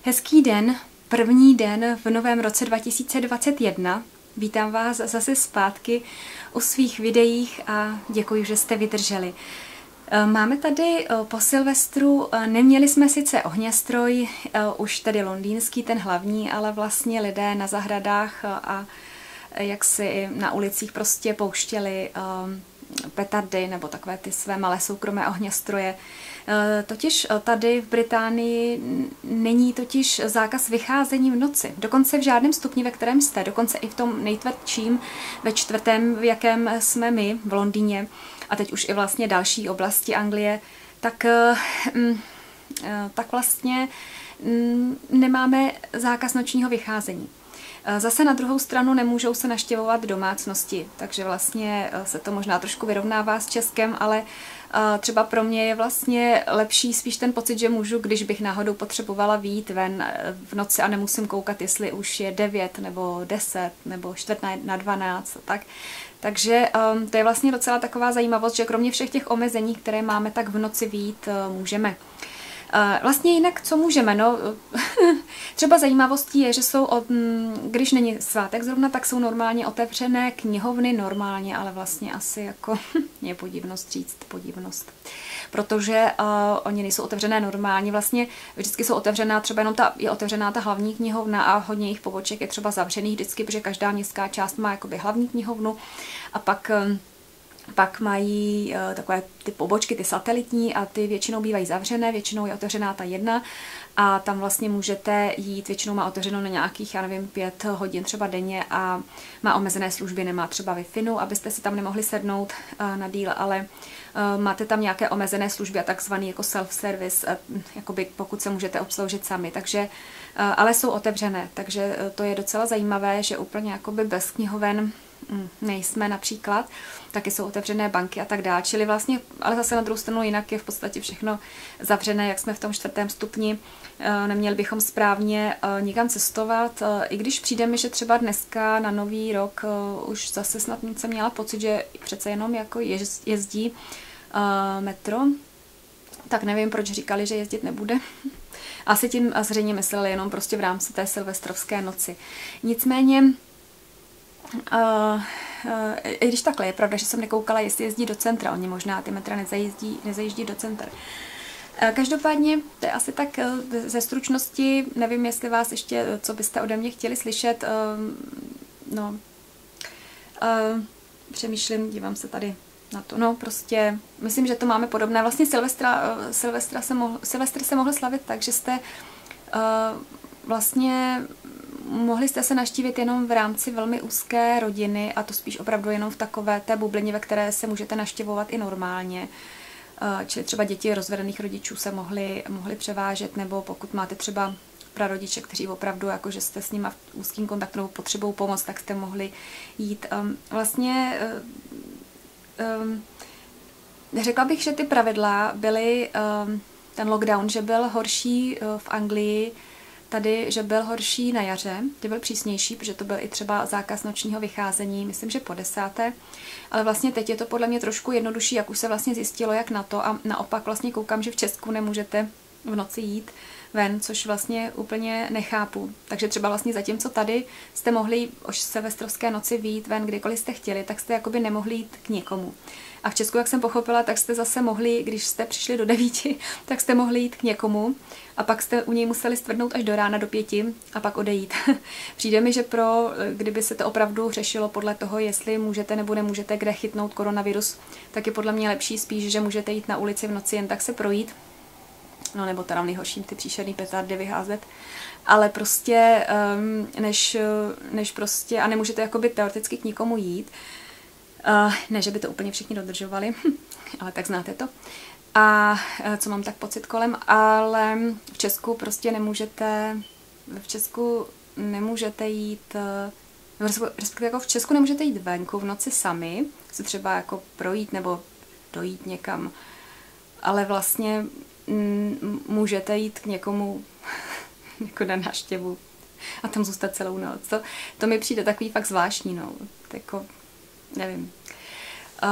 Hezký den, první den v novém roce 2021. Vítám vás zase zpátky u svých videích a děkuji, že jste vydrželi. Máme tady po Silvestru, neměli jsme sice ohňastroj, už tady londýnský, ten hlavní, ale vlastně lidé na zahradách a jak si na ulicích prostě pouštěli petardy nebo takové ty své malé soukromé ohňastroje. Totiž tady v Británii není totiž zákaz vycházení v noci. Dokonce v žádném stupni, ve kterém jste, dokonce i v tom nejtvrdším, ve čtvrtém, v jakém jsme my v Londýně, a teď už i vlastně další oblasti Anglie, tak vlastně nemáme zákaz nočního vycházení. Zase na druhou stranu nemůžou se navštěvovat domácnosti, takže vlastně se to možná trošku vyrovnává s Českem, ale třeba pro mě je vlastně lepší spíš ten pocit, že můžu, když bych náhodou potřebovala vyjít ven v noci a nemusím koukat, jestli už je 9 nebo 10 nebo 11:45, tak. Takže to je vlastně docela taková zajímavost, že kromě všech těch omezení, které máme, tak v noci vyjít můžeme. Vlastně jinak, co můžeme, no, třeba zajímavostí je, že jsou, když není svátek zrovna, tak jsou normálně otevřené knihovny, normálně, ale vlastně asi jako, je podivnost říct, podivnost. Protože oni nejsou otevřené normálně, vlastně vždycky jsou otevřená, třeba jenom je otevřená ta hlavní knihovna a hodně jejich poboček je třeba zavřených vždycky, protože každá městská část má jakoby hlavní knihovnu a pak mají takové ty pobočky, ty satelitní a ty většinou bývají zavřené, většinou je otevřená ta jedna a tam vlastně můžete jít, většinou má otevřeno na nějakých, já nevím, 5 hodin třeba denně a má omezené služby, nemá třeba Wi-Fi, abyste si tam nemohli sednout na díl, ale máte tam nějaké omezené služby a takzvaný jako self-service, jakoby pokud se můžete obsloužit sami, takže, ale jsou otevřené, takže to je docela zajímavé, že úplně jakoby bez knihoven nejsme například, taky jsou otevřené banky a tak dále, čili vlastně, ale zase na druhou stranu jinak je v podstatě všechno zavřené, jak jsme v tom 4. stupni, neměli bychom správně nikam cestovat, i když přijde mi, že třeba dneska na Nový rok už zase snad jsem měla pocit, že přece jenom jako jezdí metro, tak nevím, proč říkali, že jezdit nebude. Asi tím zřejmě mysleli jenom prostě v rámci té silvestrovské noci. Nicméně i když takhle, je pravda, že jsem nekoukala, jestli jezdí do centra, oni možná ty metra nezajíždí do centra. Každopádně, to je asi tak ze stručnosti, nevím, jestli vás ještě, co byste ode mě chtěli slyšet, přemýšlím, dívám se tady na to, no prostě, myslím, že to máme podobné, vlastně Silvestr se mohl slavit tak, že jste vlastně mohli jste se navštívit jenom v rámci velmi úzké rodiny a to spíš opravdu jenom v takové té bublině, ve které se můžete navštěvovat i normálně. Čili třeba děti rozvedených rodičů se mohly převážet, nebo pokud máte třeba prarodiče, kteří opravdu, jakože jste s nimi v úzkým kontaktu nebo potřebou pomoc, tak jste mohli jít. Vlastně řekla bych, že ty pravidla byly, ten lockdown, že byl horší v Anglii, tady, že byl horší na jaře, že byl přísnější, protože to byl i třeba zákaz nočního vycházení, myslím, že po 10. Ale vlastně teď je to podle mě trošku jednodušší, jak už se vlastně zjistilo, jak na to. A naopak vlastně koukám, že v Česku nemůžete v noci jít ven, což vlastně úplně nechápu. Takže třeba vlastně zatímco tady jste mohli o silvestrovské noci vyjít ven, kdykoliv jste chtěli, tak jste jakoby nemohli jít k někomu. A v Česku, jak jsem pochopila, tak jste zase mohli, když jste přišli do 9, tak jste mohli jít k někomu a pak jste u něj museli stvrdnout až do rána do 5 a pak odejít. Přijde mi, že kdyby se to opravdu řešilo podle toho, jestli můžete nebo nemůžete kde chytnout koronavirus, tak je podle mě lepší spíš, že můžete jít na ulici v noci jen tak se projít, no nebo teda v nejhorším ty příšerný petardy vyházet, ale prostě než prostě, a nemůžete jakoby teoreticky k nikomu jít, ne, že by to úplně všichni dodržovali, ale tak znáte to. A co mám tak pocit kolem, ale v Česku prostě nemůžete jít, respektive jako v Česku nemůžete jít venku v noci sami, se třeba jako projít nebo dojít někam, ale vlastně můžete jít k někomu jako na návštěvu a tam zůstat celou noc. To mi přijde takový fakt zvláštní, no, jako nevím.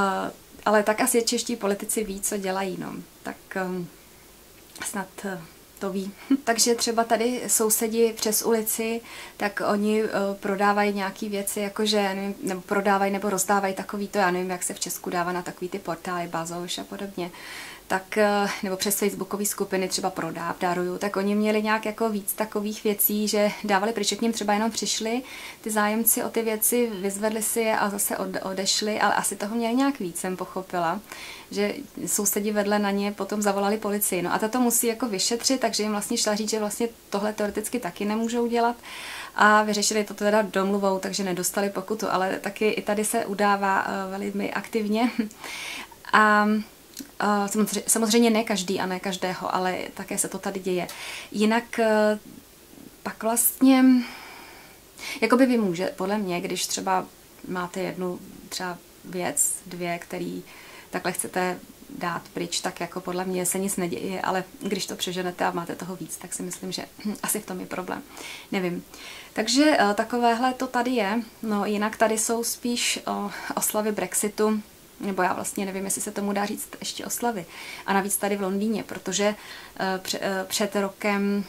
Ale tak asi čeští politici ví, co dělají, no. Tak snad to ví. Takže třeba tady sousedi přes ulici, tak oni prodávají nějaké věci, jakože, nevím, nebo prodávají nebo rozdávají takový to, já nevím, jak se v Česku dává na takový ty portály, Bazoš a podobně. Tak, nebo přes facebookové skupiny třeba prodá, daruju, tak oni měli nějak jako víc takových věcí, že dávali pryč, k nim třeba jenom přišli, ty zájemci o ty věci, vyzvedli si je a zase odešli, ale asi toho měli nějak víc, jsem pochopila, že sousedi vedle na ně potom zavolali policii. No a ta to musí jako vyšetřit, takže jim vlastně šla říct, že vlastně tohle teoreticky taky nemůžou dělat a vyřešili to teda domluvou, takže nedostali pokutu, ale taky i tady se udává velmi aktivně. A samozřejmě ne každý a ne každého, ale také se to tady děje. Jinak pak vlastně, jakoby vy může, podle mě, když třeba máte jednu třeba věc, dvě, který takhle chcete dát pryč, tak jako podle mě se nic neděje, ale když to přeženete a máte toho víc, tak si myslím, že asi v tom je problém. Nevím. Takže takovéhle to tady je. No jinak tady jsou spíš oslavy Brexitu, nebo já vlastně nevím, jestli se tomu dá říct ještě oslavy. A navíc tady v Londýně, protože před rokem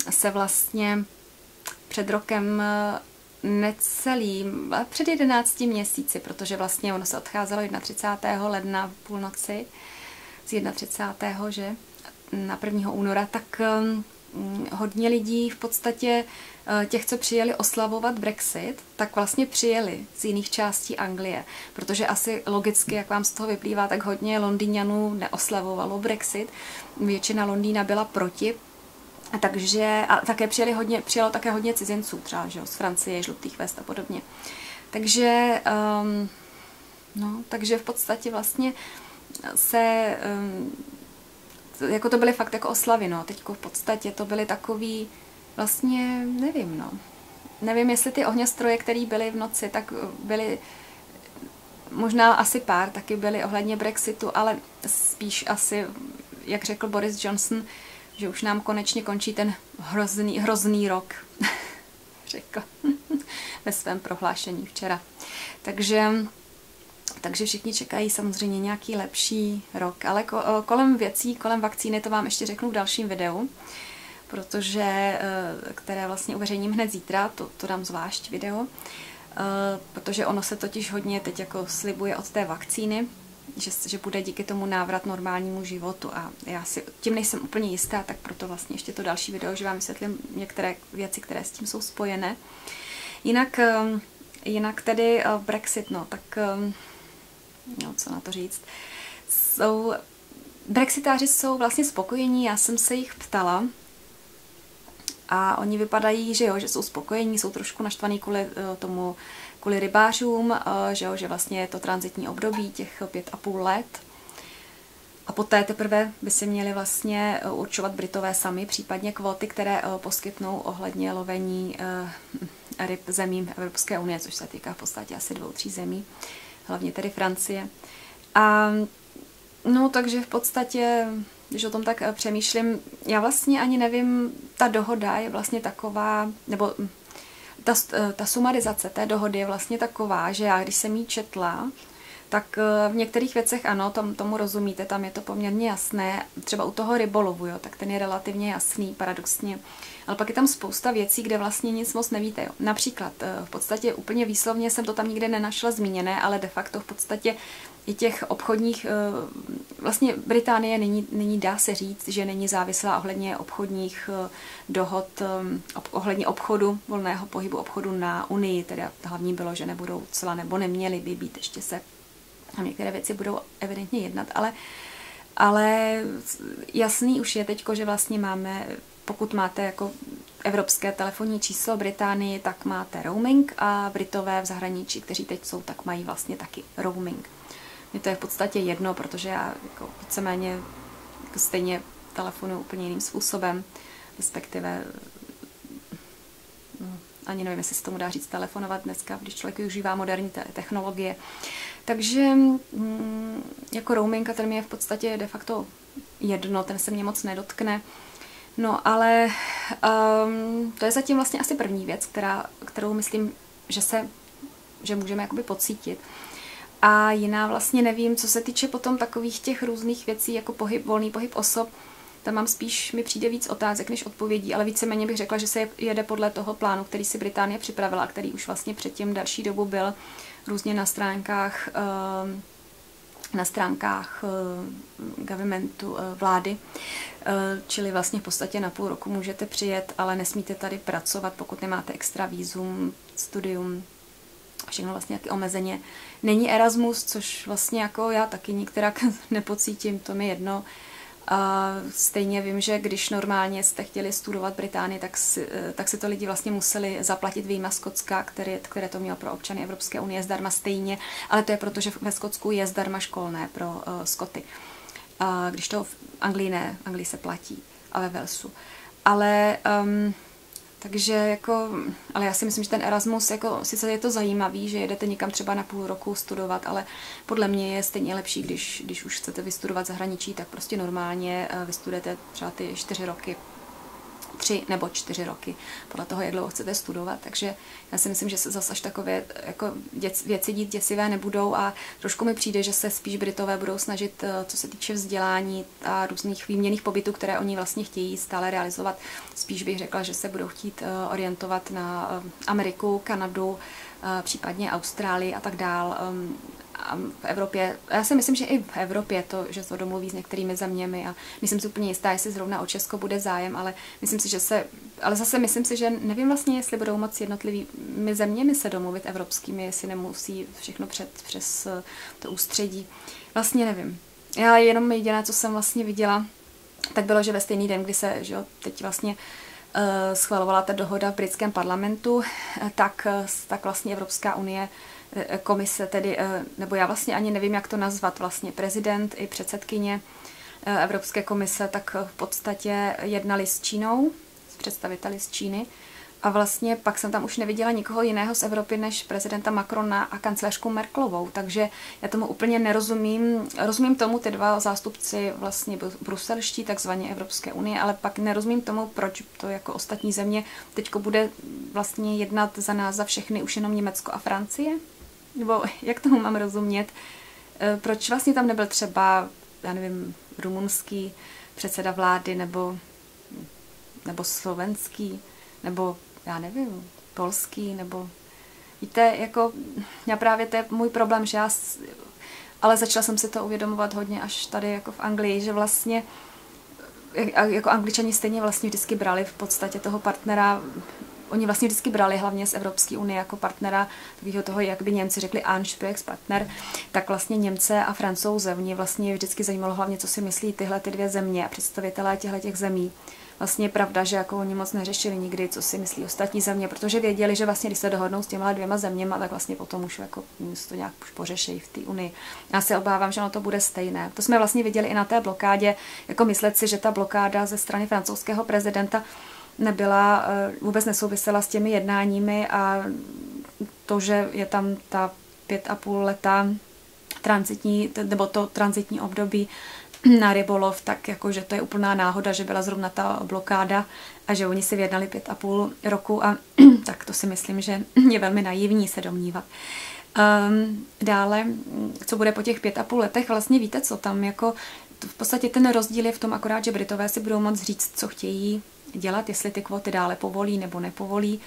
necelým, před 11 měsíci, protože vlastně ono se odcházelo 31. ledna v půlnoci, z 31. že na 1. února, tak hodně lidí v podstatě těch, co přijeli oslavovat Brexit, tak vlastně přijeli z jiných částí Anglie, protože asi logicky, jak vám z toho vyplývá, tak hodně Londýňanů neoslavovalo Brexit, většina Londýna byla proti, takže a také přijelo také hodně cizinců, třeba že, z Francie, žlutých vest a podobně. Takže, takže v podstatě vlastně se jako to byly fakt jako oslavy, no. Teďko v podstatě to byly takový, vlastně nevím, no. Nevím, jestli ty ohňostroje, které byly v noci, tak byly možná asi pár, taky byly ohledně Brexitu, ale spíš asi, jak řekl Boris Johnson, že už nám konečně končí ten hrozný rok, řekl ve svém prohlášení včera. Takže všichni čekají samozřejmě nějaký lepší rok, ale kolem vakcíny to vám ještě řeknu v dalším videu, protože, které vlastně uveřejním hned zítra, to dám zvlášť video, protože ono se totiž hodně teď jako slibuje od té vakcíny, že bude díky tomu návrat normálnímu životu a já si tím nejsem úplně jistá, tak proto vlastně ještě to další video, že vám vysvětlím některé věci, které s tím jsou spojené. Jinak tedy Brexit, no, tak co na to říct. Brexitáři jsou vlastně spokojení, já jsem se jich ptala a oni vypadají, že jo, že jsou spokojení, jsou trošku naštvaný kvůli rybářům, že vlastně je to tranzitní období, těch 5,5 let. A poté teprve by si měli vlastně určovat Britové sami, případně kvóty, které poskytnou ohledně lovení ryb zemím Evropské unie, což se týká v podstatě asi 2-3 zemí, hlavně tedy Francie. A no, takže v podstatě, když o tom tak přemýšlím, já vlastně ani nevím, ta dohoda je vlastně taková, nebo ta sumarizace té dohody je vlastně taková, že já, když jsem ji četla, tak v některých věcech ano, tomu rozumíte, tam je to poměrně jasné, třeba u toho rybolovu, jo, tak ten je relativně jasný, paradoxně, ale pak je tam spousta věcí, kde vlastně nic moc nevíte, jo. Například v podstatě úplně výslovně jsem to tam nikde nenašla zmíněné, ale de facto v podstatě i těch obchodních, vlastně Británie nyní dá se říct, že není závislá ohledně obchodních dohod, ohledně obchodu, volného pohybu obchodu na Unii, teda hlavní bylo, že nebudou cla nebo neměly by být, ještě se a některé věci budou evidentně jednat, ale jasný už je teďko, že vlastně máme, pokud máte jako evropské telefonní číslo Británii, tak máte roaming a Britové v zahraničí, kteří teď jsou, tak mají vlastně taky roaming. Mně to je v podstatě jedno, protože já jako víceméně stejně telefonuji úplně jiným způsobem, respektive ani nevím, jestli se tomu dá říct telefonovat dneska, když člověk využívá moderní technologie. Takže jako roaming, a ten mi je v podstatě de facto jedno, ten se mě moc nedotkne. No ale to je zatím vlastně asi první věc, kterou myslím, že můžeme jakoby pocítit. A jiná vlastně nevím, co se týče potom takových těch různých věcí, jako volný pohyb osob, tam mám spíš, mi přijde víc otázek než odpovědí, ale víceméně bych řekla, že se jede podle toho plánu, který si Británie připravila, který už vlastně předtím další dobu byl různě na stránkách governmentu, vlády, čili vlastně v podstatě na půl roku můžete přijet, ale nesmíte tady pracovat, pokud nemáte extra vízum, studium, všechno vlastně jaké omezeně. Není Erasmus, což vlastně jako já taky nikterak nepocítím, to mi jedno. Stejně vím, že když normálně jste chtěli studovat Británii, tak si to lidi vlastně museli zaplatit vyjma Skotska, které to mělo pro občany Evropské unie zdarma stejně, ale to je proto, že ve Skotsku je zdarma školné pro Skoty. Když to v Anglii ne, v Anglii se platí, a ve Walesu. Ale takže jako, ale já si myslím, že ten Erasmus, jako, sice je to zajímavý, že jedete někam třeba na půl roku studovat, ale podle mě je stejně lepší, když už chcete vystudovat zahraničí, tak prostě normálně vystudujete třeba ty 4 roky, 3 nebo 4 roky, podle toho, jak dlouho chcete studovat, takže já si myslím, že se zase až takové jako věci dít děsivé nebudou a trošku mi přijde, že se spíš Britové budou snažit, co se týče vzdělání a různých výměnných pobytů, které oni vlastně chtějí stále realizovat. Spíš bych řekla, že se budou chtít orientovat na Ameriku, Kanadu, případně Austrálii a tak dál. A v Evropě, já si myslím, že i v Evropě že to domluví s některými zeměmi a myslím si úplně jistá, jestli zrovna o Česko bude zájem, ale myslím si, myslím si, že nevím vlastně, jestli budou moc jednotlivými zeměmi se domluvit evropskými, jestli nemusí všechno přes to ústředí. Vlastně nevím. Já jenom jediné, co jsem vlastně viděla, tak bylo, že ve stejný den, kdy se, že jo, teď vlastně schvalovala ta dohoda v britském parlamentu, tak vlastně Evropská unie, komise tedy, nebo já vlastně ani nevím, jak to nazvat, vlastně prezident i předsedkyně Evropské komise, tak v podstatě jednali s Čínou, s představiteli z Číny a vlastně pak jsem tam už neviděla nikoho jiného z Evropy než prezidenta Macrona a kancléřku Merkelovou, takže já tomu úplně nerozumím. Rozumím tomu ty dva zástupci vlastně bruselští, takzvaně Evropské unie, ale pak nerozumím tomu, proč to jako ostatní země teďko bude vlastně jednat za nás, za všechny, už jenom Německo a Francie. Nebo jak tomu mám rozumět? Proč vlastně tam nebyl třeba, já nevím, rumunský předseda vlády, nebo slovenský, nebo já nevím, polský, nebo víte, jako já právě to je můj problém, že ale začala jsem si to uvědomovat hodně až tady jako v Anglii, že vlastně jako Angličani stejně vlastně vždycky brali v podstatě toho partnera. Oni vlastně vždycky brali hlavně z Evropské unie jako partnera, takového toho, jak by Němci řekli Ansprechpartner, tak vlastně Němce a Francouze. Mě vlastně vždycky zajímalo hlavně, co si myslí tyhle ty dvě země a představitelé těch zemí. Vlastně je pravda, že jako oni moc neřešili nikdy, co si myslí ostatní země, protože věděli, že vlastně, když se dohodnou s těma dvěma zeměma, tak vlastně potom už jako to nějak už pořeší v té unii. Já se obávám, že ono to bude stejné. To jsme vlastně viděli i na té blokádě, jako myslet si, že ta blokáda ze strany francouzského prezidenta nebyla, vůbec nesouvisela s těmi jednáními a to, že je tam ta 5,5 leta tranzitní, nebo to tranzitní období na rybolov, tak jako, že to je úplná náhoda, že byla zrovna ta blokáda a že oni si vyjednali 5,5 roku a tak to si myslím, že je velmi naivní se domnívat. Dále, co bude po těch 5,5 letech, vlastně víte, co tam jako, v podstatě ten rozdíl je v tom akorát, že Britové si budou moct říct, co chtějí dělat, jestli ty kvóty dále povolí nebo nepovolí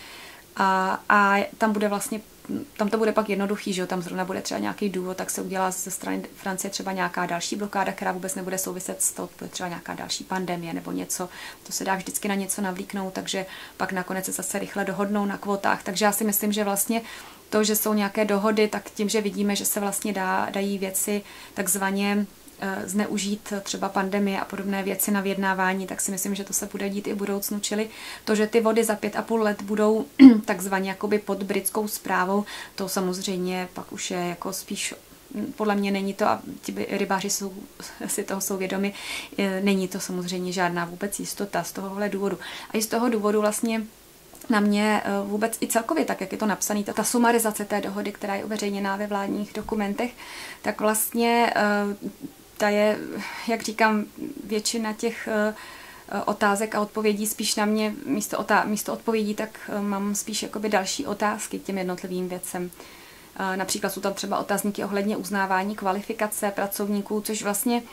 a tam bude vlastně, tam to bude pak jednoduchý, že jo, tam zrovna bude třeba nějaký důvod, tak se udělá ze strany Francie třeba nějaká další blokáda, která vůbec nebude souviset s tou, třeba nějaká další pandemie nebo něco, to se dá vždycky na něco navlíknout, takže pak nakonec se zase rychle dohodnou na kvótách, takže já si myslím, že vlastně to, že jsou nějaké dohody, tak tím, že vidíme, že se vlastně dají věci takzvaně zneužít třeba pandemie a podobné věci na vyjednávání, tak si myslím, že to se bude dít i v budoucnu, čili to, že ty vody za 5,5 let budou takzvaně jakoby pod britskou správou, to samozřejmě pak už je jako spíš, podle mě není to, a ti rybáři si toho jsou vědomi, není to samozřejmě žádná vůbec jistota z tohohle důvodu. A i z toho důvodu vlastně na mě vůbec i celkově, tak jak je to napsané, ta sumarizace té dohody, která je uveřejněná ve vládních dokumentech, tak vlastně ta je, jak říkám, většina těch otázek a odpovědí spíš na mě, místo odpovědí, tak mám spíš jakoby další otázky k těm jednotlivým věcem. Například jsou tam třeba otázníky ohledně uznávání kvalifikace pracovníků, což vlastně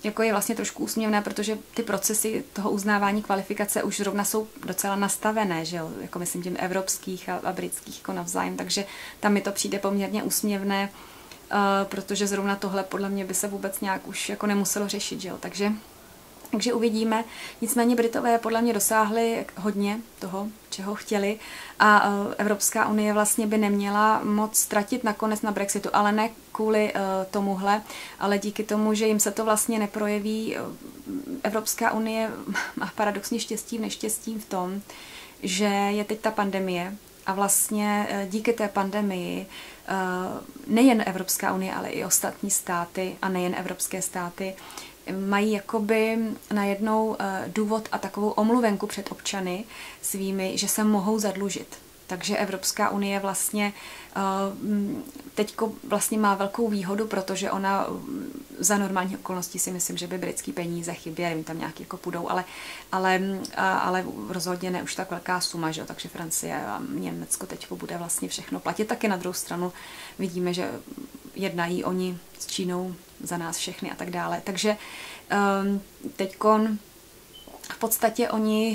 jako je vlastně trošku úsměvné, protože ty procesy toho uznávání kvalifikace už zrovna jsou docela nastavené, že jo, jako myslím tím evropských a britských jako navzájem, takže tam mi to přijde poměrně úsměvné, protože zrovna tohle podle mě by se vůbec nějak už jako nemuselo řešit, že jo, takže uvidíme. Nicméně Britové podle mě dosáhli hodně toho, čeho chtěli a Evropská unie vlastně by neměla moc ztratit nakonec na Brexitu, ale ne kvůli tomuhle, ale díky tomu, že jim se to vlastně neprojeví. Evropská unie má paradoxně štěstí v neštěstí v tom, že je teď ta pandemie a vlastně díky té pandemii nejen Evropská unie, ale i ostatní státy a nejen evropské státy mají jakoby najednou důvod a takovou omluvenku před občany svými, že se mohou zadlužit. Takže Evropská unie vlastně teďko vlastně má velkou výhodu, protože ona za normální okolností si myslím, že by britský peníze chyběly, jim tam nějaký jako půjdou, ale rozhodně ne už tak velká suma, že? Takže Francie a Německo teďko bude vlastně všechno platit. Taky na druhou stranu vidíme, že jednají oni s Čínou za nás všechny a tak dále. Takže teďkon v podstatě oni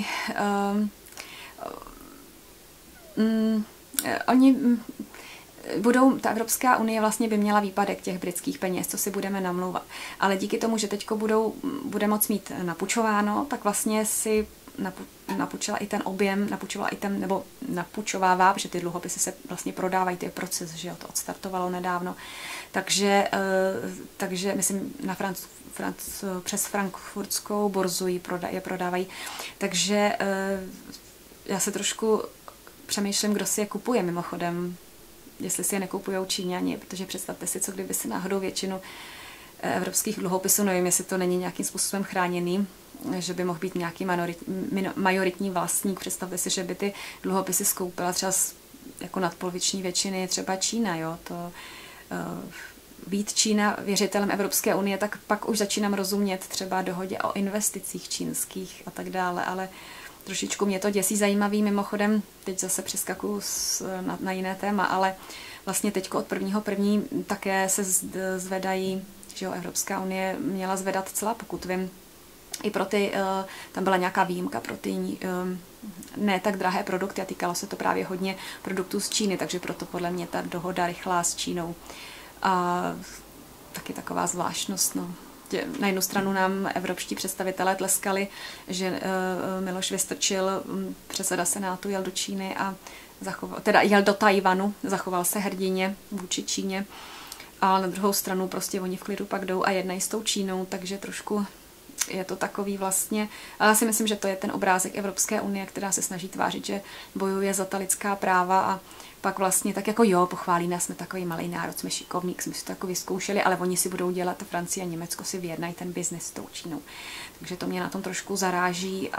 budou, ta Evropská unie vlastně by měla výpadek těch britských peněz, co si budeme namlouvat. Ale díky tomu, že teďko bude moc mít napučováno, tak vlastně si napučila i ten objem, nebo napučovává, protože ty dluhopisy se vlastně prodávají, to je proces, že jo, to odstartovalo nedávno. Takže myslím, přes frankfurtskou burzu je prodávají. Takže já se trošku přemýšlím, kdo si je kupuje mimochodem, jestli si je nekupujou Číňani, protože představte si, co kdyby si náhodou většinu evropských dluhopisů, nevím, jestli to není nějakým způsobem chráněný, že by mohl být nějaký majoritní vlastník. Představte si, že by ty dluhopisy skoupila třeba jako nadpoloviční většiny třeba Čína, jo, to být Čína věřitelem Evropské unie, tak pak už začínám rozumět třeba dohodě o investicích čínských a tak dále, ale trošičku mě to děsí. Zajímavý mimochodem, teď zase přeskakuju na jiné téma, ale vlastně teďko od 1.1. také se zvedají, že jo, Evropská unie měla zvedat cla, pokud vím, i pro ty, tam byla nějaká výjimka pro ty ne tak drahé produkty a týkalo se to právě hodně produktů z Číny, takže proto podle mě ta dohoda rychlá s Čínou. A taky taková zvláštnost, no. Na jednu stranu nám evropští představitelé tleskali, že Miloš Vystrčil, předseda Senátu, jel do Číny a jel do Tajvanu, zachoval se hrdině vůči Číně, ale na druhou stranu prostě oni v klidu pak jdou a jednají s tou Čínou, takže trošku je to takový vlastně, ale já si myslím, že to je ten obrázek Evropské unie, která se snaží tvářit, že bojuje za ta lidská práva a pak vlastně tak jako jo, pochválí nás, jsme takový malý národ, jsme šikovní, jsme si to jako vyzkoušeli, ale oni si budou dělat, Francie a Německo si vyjednají ten biznis s tou Čínou. Takže to mě na tom trošku zaráží,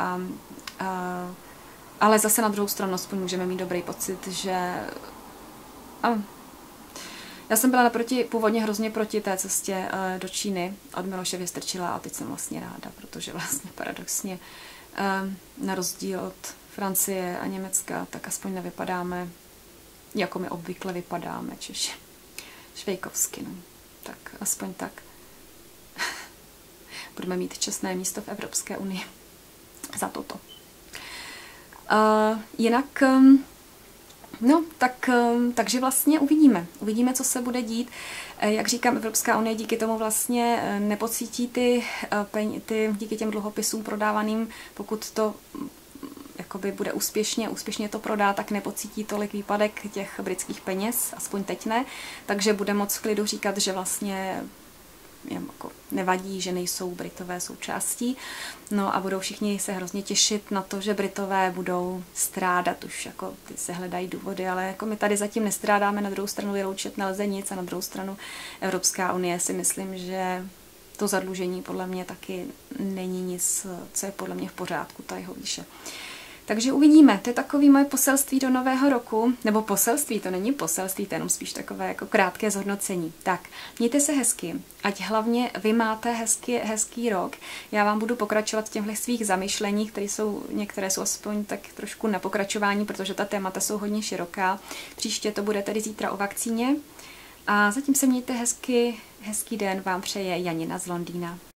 ale zase na druhou stranu aspoň můžeme mít dobrý pocit, že já jsem byla původně hrozně proti té cestě do Číny od Miloše Vystrčila a teď jsem vlastně ráda, protože vlastně paradoxně na rozdíl od Francie a Německa, tak aspoň nevypadáme, jako my obvykle vypadáme, Češi. Švejkovsky, no. Tak aspoň tak. Budeme mít čestné místo v Evropské unii za toto. Jinak, no, takže vlastně uvidíme, co se bude dít. Jak říkám, Evropská unie díky tomu vlastně nepocítí díky těm dluhopisům prodávaným, pokud to jakoby bude úspěšně to prodá, tak nepocítí tolik výpadek těch britských peněz, aspoň teď ne, takže bude moc v klidu říkat, že vlastně jako nevadí, že nejsou Britové součástí. No a budou všichni se hrozně těšit na to, že Britové budou strádat, už jako ty se hledají důvody, ale jako my tady zatím nestrádáme, na druhou stranu vyloučit nelze nic a na druhou stranu Evropská unie si myslím, že to zadlužení podle mě taky není nic, co je podle mě v pořádku, ta jeho výše. Takže uvidíme, to je takový moje poselství do nového roku, nebo poselství, to není poselství, to je jenom spíš takové jako krátké zhodnocení. Tak, mějte se hezky, ať hlavně vy máte hezký rok. Já vám budu pokračovat v těchto svých zamyšleních, některé jsou aspoň tak trošku na pokračování, protože ta témata jsou hodně široká. Příště to bude tedy zítra o vakcíně. A zatím se mějte hezky, hezký den vám přeje Janina z Londýna.